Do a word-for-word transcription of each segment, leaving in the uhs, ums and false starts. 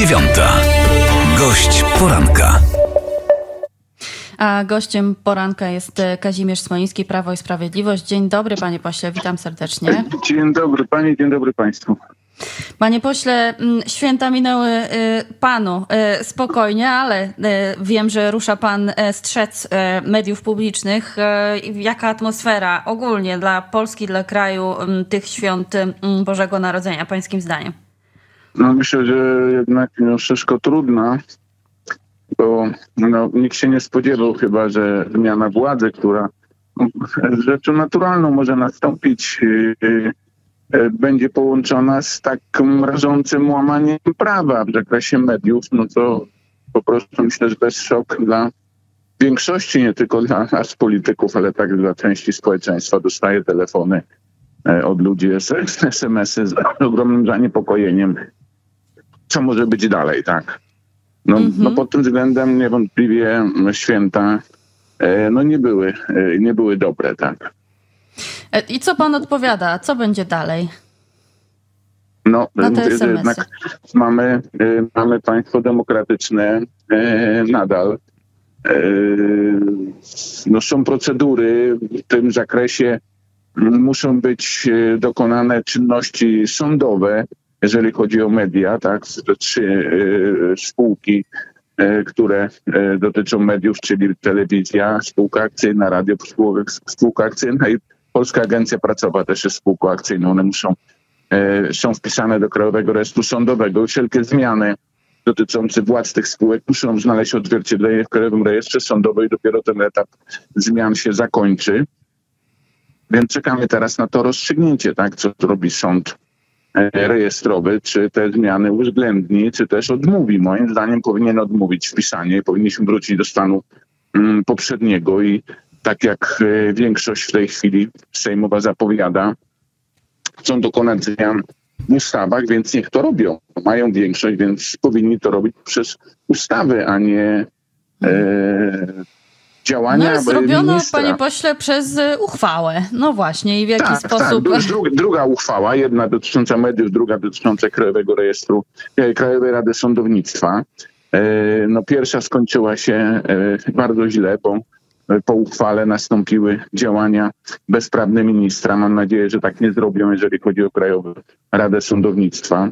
dziewiąta. Gość poranka. A gościem poranka jest Kazimierz Smoliński, Prawo i Sprawiedliwość. Dzień dobry, panie pośle, witam serdecznie. Dzień dobry pani, dzień dobry państwu. Panie pośle, święta minęły panu spokojnie, ale wiem, że rusza pan strzec mediów publicznych. Jaka atmosfera ogólnie dla Polski, dla kraju tych świąt Bożego Narodzenia, pańskim zdaniem? No myślę, że jednak mimo wszystko trudna, bo no, nikt się nie spodziewał chyba, że zmiana władzy, która rzeczą naturalną może nastąpić, yy, będzie połączona z takim rażącym łamaniem prawa w zakresie mediów, no to po prostu myślę, że to jest szok dla większości, nie tylko dla nas polityków, ale także dla części społeczeństwa. Dostaje telefony od ludzi, es em esy z ogromnym zaniepokojeniem. Co może być dalej, tak? No, mm-hmm. no pod tym względem niewątpliwie święta no nie były, nie były dobre, tak. I co pan odpowiada? Co będzie dalej? No, jednak mamy, mamy państwo demokratyczne nadal. No, są procedury w tym zakresie. Muszą być dokonane czynności sądowe, jeżeli chodzi o media, tak? Trzy spółki, które dotyczą mediów, czyli telewizja, spółka akcyjna, radio, spółka akcyjna i Polska Agencja Prasowa też jest spółką akcyjną. One muszą, są wpisane do Krajowego Rejestru Sądowego. Wszelkie zmiany dotyczące władz tych spółek muszą znaleźć odzwierciedlenie w Krajowym Rejestrze Sądowym i dopiero ten etap zmian się zakończy. Więc czekamy teraz na to rozstrzygnięcie, tak, co robi sąd rejestrowy, czy te zmiany uwzględni, czy też odmówi. Moim zdaniem powinien odmówić wpisanie. Powinniśmy wrócić do stanu mm, poprzedniego i tak jak większość w tej chwili sejmowa zapowiada, chcą dokonać zmian w ustawach, więc niech to robią. Mają większość, więc powinni to robić przez ustawy, a nie e, działania. No ale zrobiono, ministra. Panie pośle, przez uchwałę. No właśnie, i w jaki tak, sposób... Tak. Druga, druga uchwała, jedna dotycząca mediów, druga dotycząca Krajowego Rejestru, Krajowej Rady Sądownictwa. No pierwsza skończyła się bardzo źle, bo po uchwale nastąpiły działania bezprawne ministra. Mam nadzieję, że tak nie zrobią, jeżeli chodzi o Krajową Radę Sądownictwa.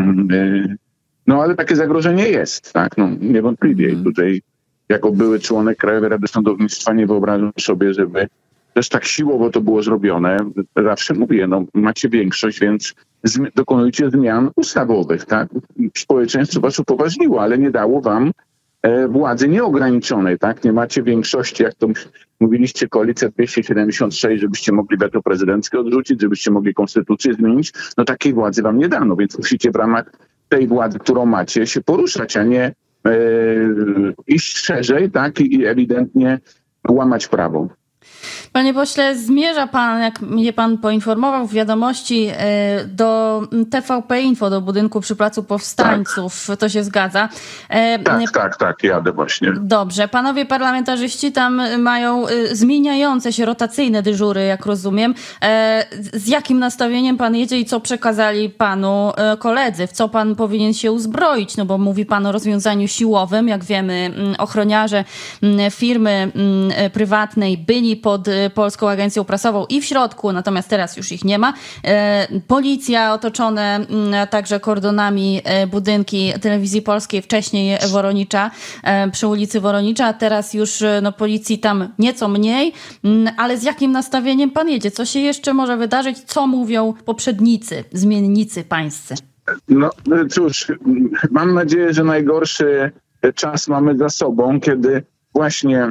No ale takie zagrożenie jest, tak, no niewątpliwie. I tutaj jako były członek Krajowej Rady Sądownictwa nie wyobrażam sobie, żeby też tak siłowo to było zrobione. Zawsze mówię, no macie większość, więc zmi- dokonujcie zmian ustawowych, tak? Społeczeństwo was upoważniło, ale nie dało wam e, władzy nieograniczonej, tak? Nie macie większości, jak to mówiliście, koalicja dwieście siedemdziesiąt sześć, żebyście mogli weto prezydenckie odrzucić, żebyście mogli konstytucję zmienić. No takiej władzy wam nie dano, więc musicie w ramach tej władzy, którą macie, się poruszać, a nie e, iść szerzej, tak? I, i ewidentnie łamać prawo. Panie pośle, zmierza pan, jak mnie pan poinformował w wiadomości, do T V P Info, do budynku przy Placu Powstańców. Tak. To się zgadza? Tak, tak, tak, jadę właśnie. Dobrze. Panowie parlamentarzyści tam mają zmieniające się rotacyjne dyżury, jak rozumiem. Z jakim nastawieniem pan jedzie i co przekazali panu koledzy? W co pan powinien się uzbroić? No bo mówi pan o rozwiązaniu siłowym. Jak wiemy, ochroniarze firmy prywatnej byli pod Polską Agencją Prasową i w środku, natomiast teraz już ich nie ma. Policja, otoczone także kordonami budynki Telewizji Polskiej, wcześniej Woronicza, przy ulicy Woronicza, a teraz już no, policji tam nieco mniej, ale z jakim nastawieniem pan jedzie? Co się jeszcze może wydarzyć? Co mówią poprzednicy, zmiennicy pańscy? No cóż, mam nadzieję, że najgorszy czas mamy za sobą, kiedy właśnie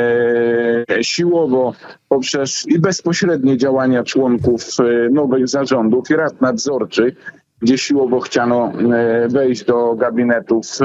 e, siłowo poprzez i bezpośrednie działania członków e, nowych zarządów i rad nadzorczych, gdzie siłowo chciano e, wejść do gabinetów e,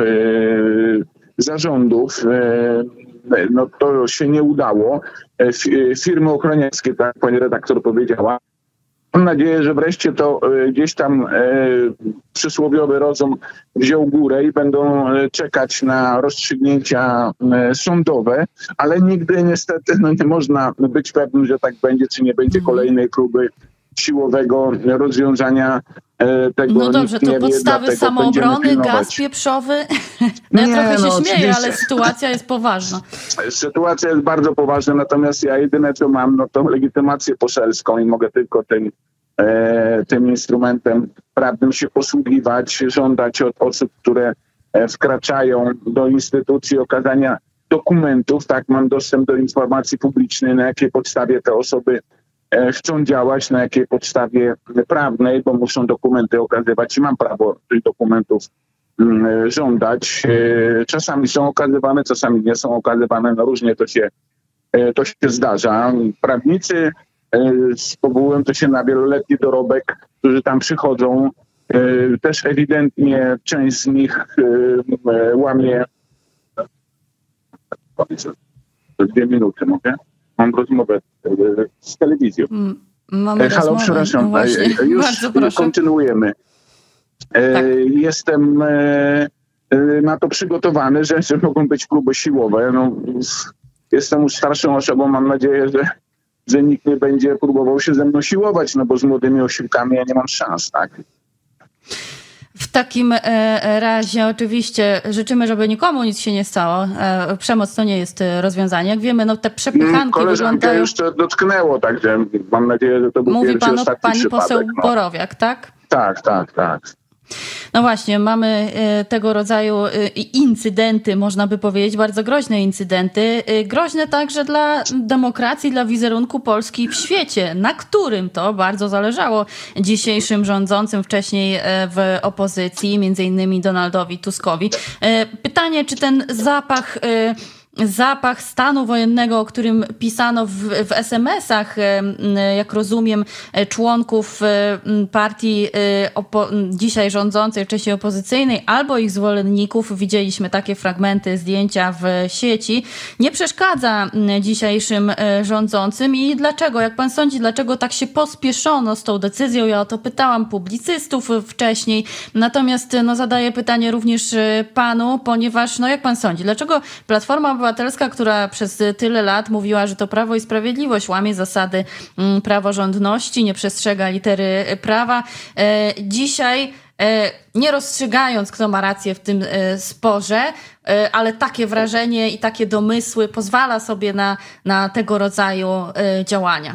zarządów, e, no to się nie udało. E, firmy ochroniarskie, tak jak pani redaktor powiedziała, mam nadzieję, że wreszcie to e, gdzieś tam e, przysłowiowy rozum wziął górę i będą e, czekać na rozstrzygnięcia e, sądowe, ale nigdy niestety no, nie można być pewnym, że tak będzie, czy nie będzie kolejnej próby siłowego rozwiązania Tego no dobrze, to wie, podstawy samoobrony, gaz pieprzowy. No ja nie, trochę się no, śmieję, oczywiście. Ale sytuacja jest poważna. Sytuacja jest bardzo poważna, natomiast ja jedyne co mam, no to legitymację poselską i mogę tylko tym, e, tym instrumentem prawnym się posługiwać, żądać od osób, które wkraczają do instytucji okazania dokumentów, tak, mam dostęp do informacji publicznej, na jakiej podstawie te osoby chcą działać, na jakiej podstawie prawnej, bo muszą dokumenty okazywać i mam prawo tych dokumentów żądać. Czasami są okazywane, czasami nie są okazywane, no różnie to się, to się zdarza. Prawnicy, powołują to się na wieloletni dorobek, którzy tam przychodzą, też ewidentnie część z nich łamie. Dwie minuty mogę? Mam rozmowę z telewizją. Mamy Halo, rozmowę. przepraszam. No Już bardzo proszę. Kontynuujemy. Tak. Jestem na to przygotowany, że, że mogą być próby siłowe. No, jestem już starszą osobą, mam nadzieję, że, że nikt nie będzie próbował się ze mną siłować, no bo z młodymi osiłkami ja nie mam szans, tak? W takim razie oczywiście życzymy, żeby nikomu nic się nie stało. Przemoc to nie jest rozwiązanie. Jak wiemy, no te przepychanki Koleżankę wyglądają... już to dotknęło, także mam nadzieję, że to był Mówi pierwszy, pan ostatni pani przypadek. poseł No. Borowiak, tak? Tak, tak, tak. No właśnie, mamy tego rodzaju incydenty, można by powiedzieć, bardzo groźne incydenty. Groźne także dla demokracji, dla wizerunku Polski w świecie, na którym to bardzo zależało dzisiejszym rządzącym, wcześniej w opozycji, między innymi Donaldowi Tuskowi. Pytanie, czy ten zapach... Zapach stanu wojennego, o którym pisano w, w es em esach, jak rozumiem, członków partii opo- dzisiaj rządzącej, wcześniej opozycyjnej, albo ich zwolenników, widzieliśmy takie fragmenty, zdjęcia w sieci, nie przeszkadza dzisiejszym rządzącym. I dlaczego? Jak pan sądzi, dlaczego tak się pospieszono z tą decyzją? Ja o to pytałam publicystów wcześniej, natomiast no, zadaję pytanie również panu, ponieważ, no jak pan sądzi, dlaczego Platforma Obywatelska, która przez tyle lat mówiła, że to Prawo i Sprawiedliwość łamie zasady praworządności, nie przestrzega litery prawa, dzisiaj, nie rozstrzygając, kto ma rację w tym sporze, ale takie wrażenie i takie domysły pozwala sobie na, na tego rodzaju działania?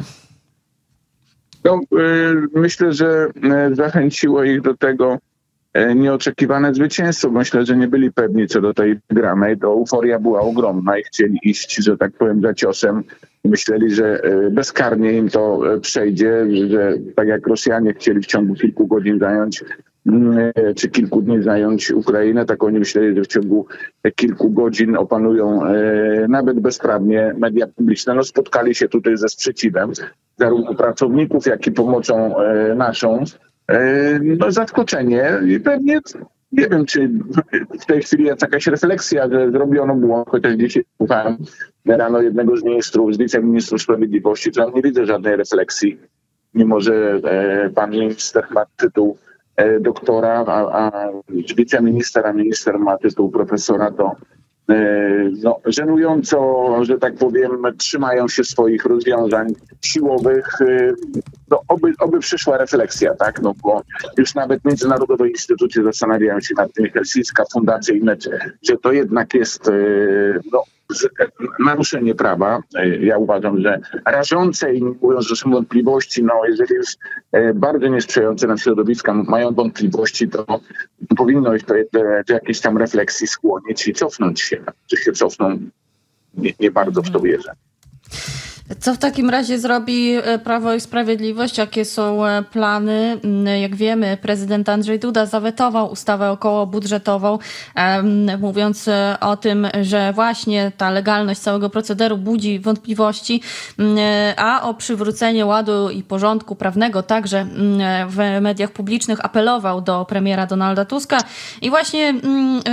No, myślę, że zachęciło ich do tego nieoczekiwane zwycięstwo. Myślę, że nie byli pewni co do tej wygranej. To euforia była ogromna i chcieli iść, że tak powiem, za ciosem. Myśleli, że bezkarnie im to przejdzie, że tak jak Rosjanie chcieli w ciągu kilku godzin zająć, czy kilku dni zająć Ukrainę, tak oni myśleli, że w ciągu kilku godzin opanują nawet bezprawnie media publiczne. No, spotkali się tutaj ze sprzeciwem zarówno pracowników, jak i pomocą naszą. No zaskoczenie i pewnie nie wiem, czy w tej chwili jest jakaś refleksja, że zrobiono błąd, chociaż dzisiaj słuchałem rano jednego z ministrów, z wiceministrów sprawiedliwości, to nie widzę żadnej refleksji, mimo że pan minister ma tytuł doktora, a, a wiceminister, a minister ma tytuł profesora, to no, żenująco, że tak powiem, trzymają się swoich rozwiązań siłowych. No, oby, oby przyszła refleksja, tak? No, bo już nawet międzynarodowe instytucje zastanawiają się nad tym, Helsińska Fundacja i inne, że to jednak jest no, naruszenie prawa. Ja uważam, że rażące i mówiąc, że są wątpliwości, no jeżeli już bardzo niesprzyjające nam środowiska mają wątpliwości, to powinno ich to do jakiejś tam refleksji skłonić i cofnąć się. Czy się cofną, nie, nie bardzo w to wierzę. Co w takim razie zrobi Prawo i Sprawiedliwość? Jakie są plany? Jak wiemy, prezydent Andrzej Duda zawetował ustawę okołobudżetową, mówiąc o tym, że właśnie ta legalność całego procederu budzi wątpliwości, a o przywrócenie ładu i porządku prawnego także w mediach publicznych apelował do premiera Donalda Tuska i właśnie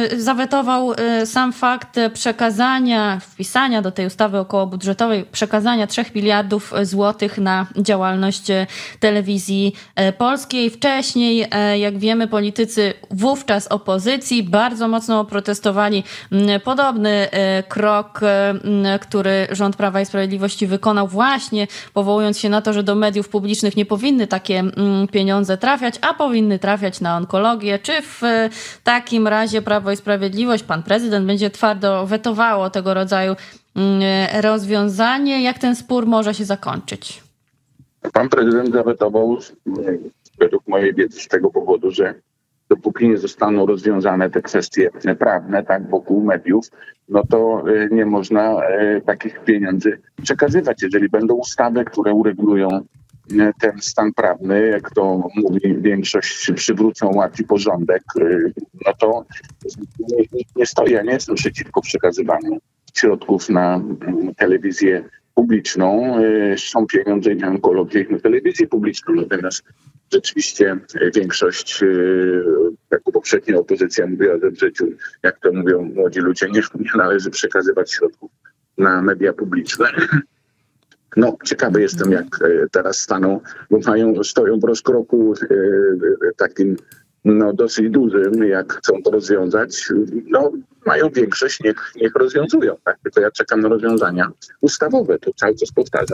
zawetował sam fakt przekazania, wpisania do tej ustawy okołobudżetowej, przekazania wydatkowania trzech miliardów złotych na działalność telewizji polskiej. Wcześniej, jak wiemy, politycy wówczas opozycji bardzo mocno protestowali podobny krok, który rząd Prawa i Sprawiedliwości wykonał właśnie powołując się na to, że do mediów publicznych nie powinny takie pieniądze trafiać, a powinny trafiać na onkologię. Czy w takim razie Prawo i Sprawiedliwość, pan prezydent będzie twardo wetowało tego rodzaju rozwiązanie? Jak ten spór może się zakończyć? Pan prezydent zawetował, według mojej wiedzy, z tego powodu, że dopóki nie zostaną rozwiązane te kwestie prawne, tak, wokół mediów, no to nie można takich pieniędzy przekazywać. Jeżeli będą ustawy, które uregulują ten stan prawny, jak to mówi większość, przywrócą ład i porządek, no to nie, nie stoję, ja nie jestem przeciwko przekazywaniu środków na telewizję publiczną. Są pieniądze na onkologię i na telewizję publiczną, natomiast rzeczywiście większość, jak poprzednia opozycja mówiła, że w życiu, jak to mówią młodzi ludzie, nie, nie należy przekazywać środków na media publiczne. No, ciekawy jestem, jak teraz staną, bo mają, stoją w rozkroku takim no, dosyć dużym, jak chcą to rozwiązać. No, mają większość, niech, niech rozwiązują. Tak? Tylko ja czekam na rozwiązania ustawowe, to cały czas powtarzam.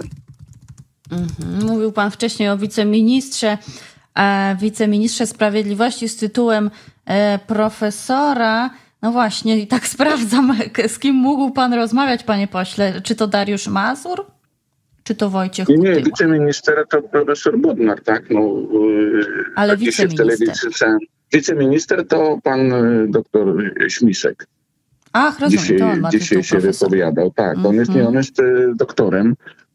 Mhm. Mówił pan wcześniej o wiceministrze, e, wiceministrze sprawiedliwości z tytułem e, profesora. No właśnie, i tak sprawdzam, z kim mógł pan rozmawiać, panie pośle. Czy to Dariusz Mazur? Czy to Wojciech Nie, nie, Kutyła? wiceminister to profesor Bodnar, tak? No, ale wiceminister. Wiceminister to pan doktor Śmiszek. Ach, rozumiem, dzisiaj, to on ma dzisiaj się profesor. wypowiadał. Tak, Mm-hmm. on jest, nie, on jest doktorem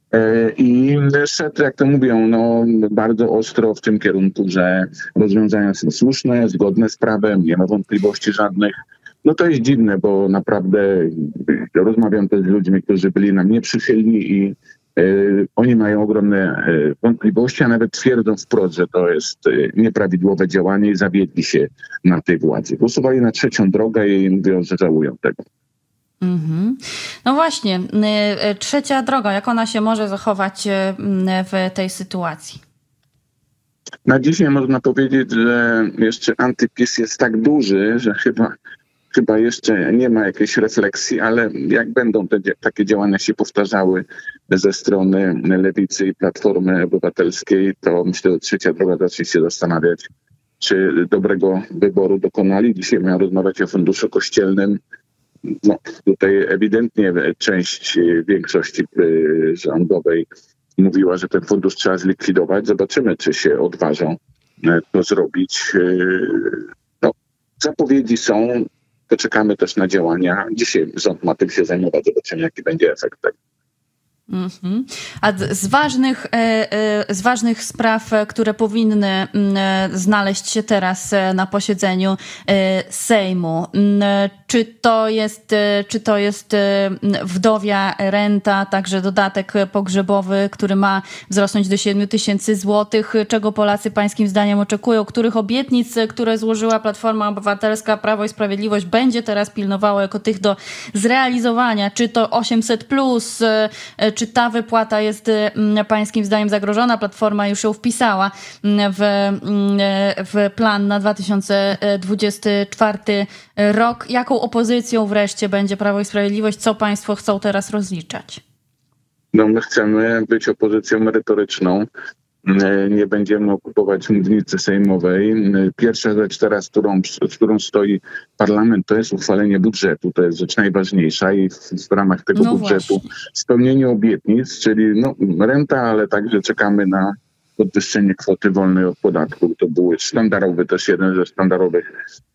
i szedł, jak to mówią, no, bardzo ostro w tym kierunku, że rozwiązania są słuszne, zgodne z prawem, nie ma wątpliwości żadnych. No to jest dziwne, bo naprawdę rozmawiam też z ludźmi, którzy byli nam nieprzychylni i y, oni mają ogromne y, wątpliwości, a nawet twierdzą wprost, że to jest y, nieprawidłowe działanie i zawiedli się na tej władzy. Głosowali na trzecią drogę i mówią, że żałują tego. Mm-hmm. No właśnie, y, trzecia droga, jak ona się może zachować y, w tej sytuacji? Na dzisiaj można powiedzieć, że jeszcze antypis jest tak duży, że chyba Chyba jeszcze nie ma jakiejś refleksji, ale jak będą te, takie działania się powtarzały ze strony Lewicy i Platformy Obywatelskiej, to myślę, że trzecia droga zacznie się zastanawiać, czy dobrego wyboru dokonali. Dzisiaj miałem rozmawiać o funduszu kościelnym. No, tutaj ewidentnie część większości rządowej mówiła, że ten fundusz trzeba zlikwidować. Zobaczymy, czy się odważą to zrobić. No, zapowiedzi są. To czekamy też na działania. Dzisiaj rząd ma tym się zajmować, zobaczymy, jaki będzie efekt tego. Mm-hmm. A z ważnych, z ważnych spraw, które powinny znaleźć się teraz na posiedzeniu Sejmu, czy to jest, czy to jest wdowia renta, także dodatek pogrzebowy, który ma wzrosnąć do siedmiu tysięcy złotych, czego Polacy pańskim zdaniem oczekują, których obietnic, które złożyła Platforma Obywatelska, Prawo i Sprawiedliwość, będzie teraz pilnowało jako tych do zrealizowania, czy to osiemset plus, czy ta wypłata jest pańskim zdaniem zagrożona? Platforma już ją wpisała w, w plan na dwa tysiące dwudziesty czwarty rok. Jaką opozycją wreszcie będzie Prawo i Sprawiedliwość? Co państwo chcą teraz rozliczać? No my chcemy być opozycją merytoryczną. Nie będziemy okupować mównicy sejmowej. Pierwsza rzecz teraz, którą, z którą stoi parlament, to jest uchwalenie budżetu. To jest rzecz najważniejsza i w, w ramach tego no budżetu właśnie. spełnienie obietnic, czyli no, renta, ale także czekamy na podwyższenie kwoty wolnej od podatku. To był sztandarowy, też jeden ze sztandarowych,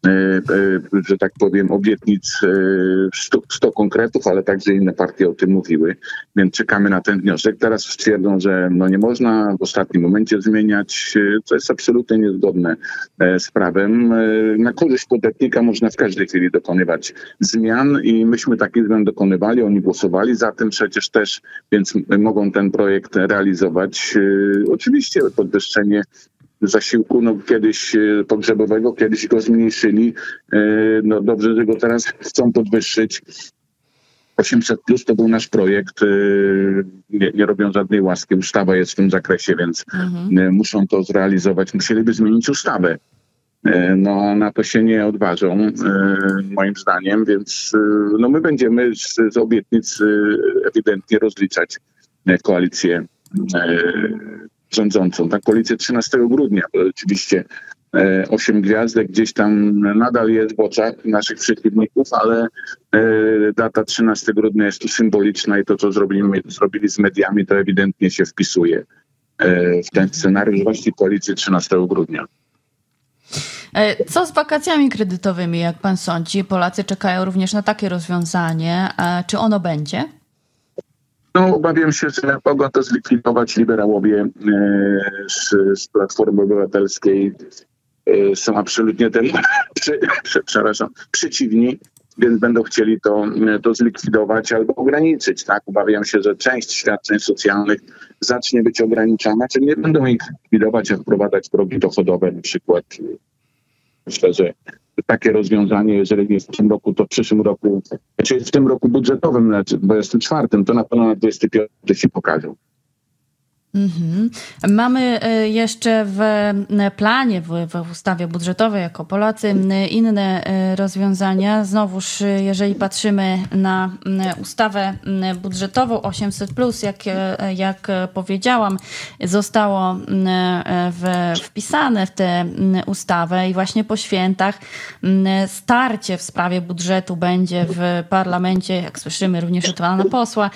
że tak powiem, obietnic, sto, sto konkretów, ale także inne partie o tym mówiły, więc czekamy na ten wniosek. Teraz stwierdzą, że no nie można w ostatnim momencie zmieniać, co jest absolutnie niezgodne z prawem. Na korzyść podatnika można w każdej chwili dokonywać zmian i myśmy takich zmian dokonywali, oni głosowali za tym przecież też, więc mogą ten projekt realizować. Oczywiście podwyższenie zasiłku, no kiedyś pogrzebowego, kiedyś go zmniejszyli. No dobrze, że go teraz chcą podwyższyć. osiemset plus to był nasz projekt, nie, nie robią żadnej łaski, ustawa jest w tym zakresie, więc mhm. muszą to zrealizować, musieliby zmienić ustawę. No na to się nie odważą, moim zdaniem, więc no, my będziemy z, z obietnic ewidentnie rozliczać koalicję rządzącą. Ta koalicja trzynastego grudnia, bo oczywiście osiem gwiazdek gdzieś tam nadal jest w oczach naszych przeciwników, ale data trzynastego grudnia jest tu symboliczna i to, co zrobili, zrobili z mediami, to ewidentnie się wpisuje w ten scenariusz właśnie koalicji trzynastego grudnia. Co z wakacjami kredytowymi, jak pan sądzi? Polacy czekają również na takie rozwiązanie. Czy ono będzie? No, obawiam się, że mogą to zlikwidować liberałowie z, z Platformy Obywatelskiej. Są absolutnie temu przy, przy, przepraszam, przeciwni, więc będą chcieli to, to zlikwidować albo ograniczyć. Tak? Obawiam się, że część świadczeń socjalnych zacznie być ograniczana, czyli nie będą ich likwidować, a wprowadzać progi dochodowe na przykład. Myślę, że takie rozwiązanie, jeżeli nie w tym roku, to w przyszłym roku, czyli w tym roku budżetowym, znaczy dwudziestym czwartym, to na pewno na dwudziestym piątym się pokażą. Mhm. Mamy jeszcze w planie, w, w ustawie budżetowej jako Polacy inne rozwiązania. Znowuż, jeżeli patrzymy na ustawę budżetową osiemset plus, jak, jak powiedziałam, zostało w, wpisane w tę ustawę i właśnie po świętach starcie w sprawie budżetu będzie w parlamencie, jak słyszymy również od pana posła,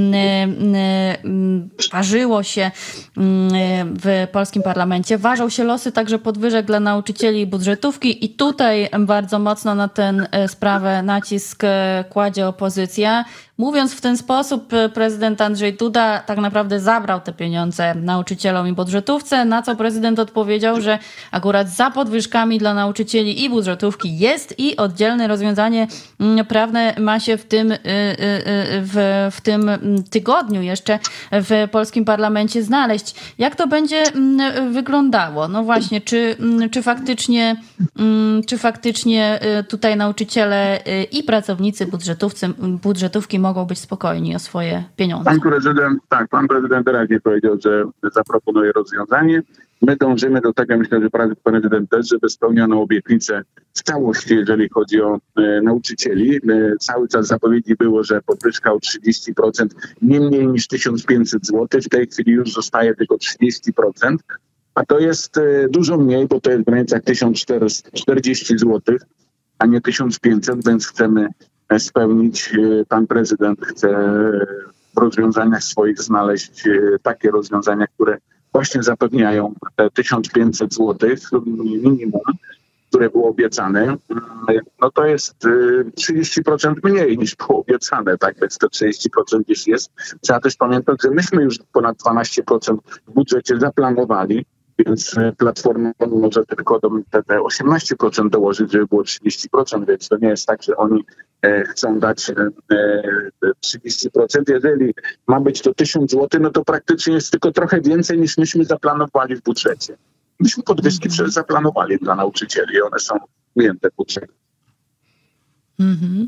parzyło się w polskim parlamencie. Ważą się losy także podwyżek dla nauczycieli i budżetówki i tutaj bardzo mocno na tę sprawę nacisk kładzie opozycja. Mówiąc w ten sposób, prezydent Andrzej Duda tak naprawdę zabrał te pieniądze nauczycielom i budżetówce, na co prezydent odpowiedział, że akurat za podwyżkami dla nauczycieli i budżetówki jest i oddzielne rozwiązanie prawne ma się w tym, w, w tym tygodniu jeszcze w polskim parlamencie znaleźć. Jak to będzie wyglądało? No właśnie, czy, czy faktycznie, czy faktycznie tutaj nauczyciele i pracownicy budżetówcy, budżetówki mogą być spokojni o swoje pieniądze? Pan prezydent, tak, pan prezydent wyraźnie powiedział, że zaproponuje rozwiązanie. My dążymy do tego, myślę, że prezydent też, żeby spełniono obietnicę w całości, jeżeli chodzi o e, nauczycieli. E, cały czas zapowiedzi było, że podwyżka o trzydzieści procent nie mniej niż tysiąc pięćset złotych. W tej chwili już zostaje tylko trzydzieści procent, a to jest e, dużo mniej, bo to jest w granicach tysiąc czterdzieści złotych, a nie tysiąc pięćset, więc chcemy spełnić. Pan prezydent chce w rozwiązaniach swoich znaleźć takie rozwiązania, które właśnie zapewniają te tysiąc pięćset złotych minimum, które było obiecane. No to jest trzydzieści procent mniej niż było obiecane, tak więc to trzydzieści procent gdzieś jest. Trzeba też pamiętać, że myśmy już ponad dwanaście procent w budżecie zaplanowali, więc Platforma może tylko do te osiemnaście procent dołożyć, żeby było trzydzieści procent, więc to nie jest tak, że oni e, chcą dać e, trzydzieści procent. Jeżeli ma być to tysiąc złotych, no to praktycznie jest tylko trochę więcej niż myśmy zaplanowali w budżecie. Myśmy podwyżki mm-hmm. zaplanowali dla nauczycieli i one są ujęte w budżecie. Mm-hmm.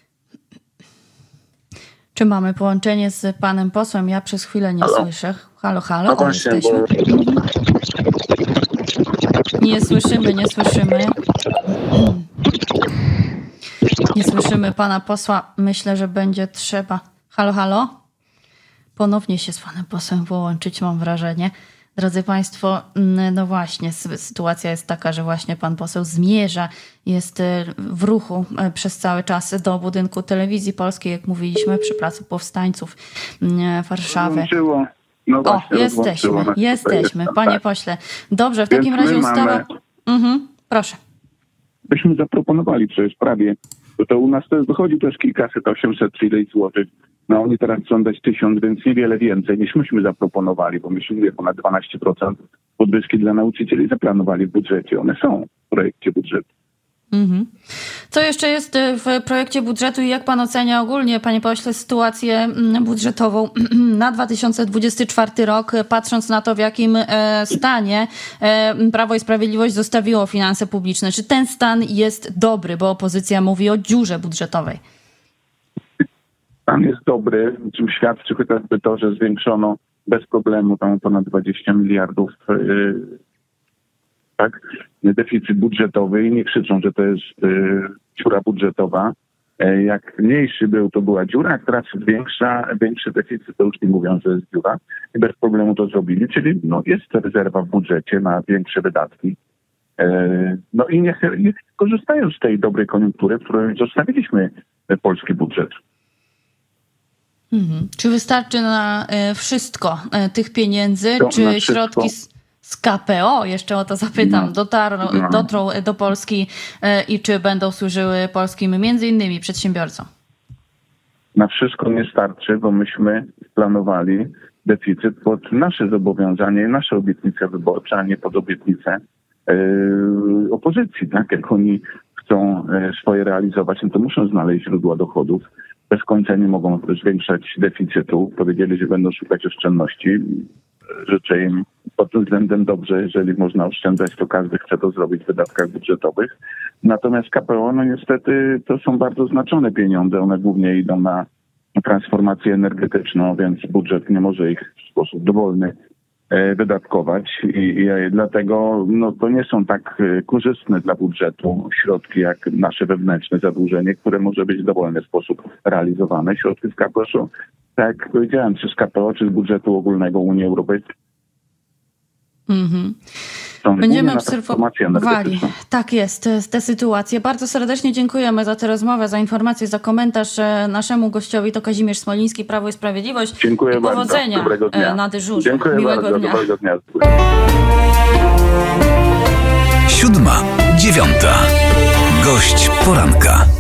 Czy mamy połączenie z panem posłem? Ja przez chwilę nie halo? słyszę. Halo, halo. No właśnie, bo... Nie słyszymy, nie słyszymy. Nie słyszymy pana posła. Myślę, że będzie trzeba... Halo, halo? Ponownie się z panem posłem połączyć, mam wrażenie. Drodzy państwo, no właśnie, sytuacja jest taka, że właśnie pan poseł zmierza, jest w ruchu przez cały czas do budynku Telewizji Polskiej, jak mówiliśmy, przy Placu Powstańców Warszawy. Rozłączyło. No właśnie, o, jesteśmy, jesteśmy. Panie tak. pośle. Dobrze, w takim razie ustawa... Mamy... Mhm, proszę. Byśmy zaproponowali przecież prawie, bo to u nas to wychodzi też kilkaset, osiemset ileś złotych. No oni teraz chcą dać tysiąc, więc niewiele więcej niż myśmy zaproponowali, bo myśmy ponad dwanaście procent podwyżki dla nauczycieli zaplanowali w budżecie. One są w projekcie budżetu. Mhm. Co jeszcze jest w projekcie budżetu i jak pan ocenia ogólnie, panie pośle, sytuację budżetową na dwa tysiące dwudziesty czwarty rok, patrząc na to, w jakim stanie Prawo i Sprawiedliwość zostawiło finanse publiczne? Czy ten stan jest dobry, bo opozycja mówi o dziurze budżetowej? stan jest dobry, czym świadczy chociażby to, że zwiększono bez problemu tam ponad dwadzieścia miliardów yy, tak, deficyt budżetowy i nie krzyczą, że to jest yy, dziura budżetowa. Yy, jak mniejszy był, to była dziura, jak teraz jest większa, większy deficyt, to już nie mówią, że jest dziura. I bez problemu to zrobili, czyli no, jest rezerwa w budżecie na większe wydatki. Yy, no i niech, niech korzystają z tej dobrej koniunktury, w której zostawiliśmy polski budżet. Mhm. Czy wystarczy na y, wszystko y, tych pieniędzy, To czy środki z, z K P O, jeszcze o to zapytam, No. dotarą, No. dotrą do Polski y, i czy będą służyły polskim między innymi przedsiębiorcom? Na wszystko nie starczy, bo myśmy planowali deficyt pod nasze zobowiązanie, nasze obietnice wyborcze, a nie pod obietnice yy, opozycji. Tak? Jak oni chcą yy, swoje realizować, no to muszą znaleźć źródła dochodów. Bez końca nie mogą zwiększać deficytu. Powiedzieli, że będą szukać oszczędności. Życzę im pod tym względem dobrze, jeżeli można oszczędzać, to każdy chce to zrobić w wydatkach budżetowych. Natomiast K P O, no niestety to są bardzo znaczone pieniądze. One głównie idą na transformację energetyczną, więc budżet nie może ich w sposób dowolny wydatkować i, i dlatego no, to nie są tak korzystne dla budżetu środki jak nasze wewnętrzne zadłużenie, które może być w dowolny sposób realizowane. Środki z K P O są, tak jak powiedziałem, czy z K P O, czy z budżetu ogólnego Unii Europejskiej. Mhm. Są Będziemy na transformację obserwowali. energetyczną. Tak jest, tę sytuację. Bardzo serdecznie dziękujemy za tę rozmowę, za informację, za komentarz naszemu gościowi. To Kazimierz Smoliński, Prawo i Sprawiedliwość. Dziękuję I bardzo. powodzenia Dobrego dnia. na dyżurze. Dziękuję Miłego bardzo. dnia. Dobrego dnia. Siódma, dziewiąta. Gość poranka.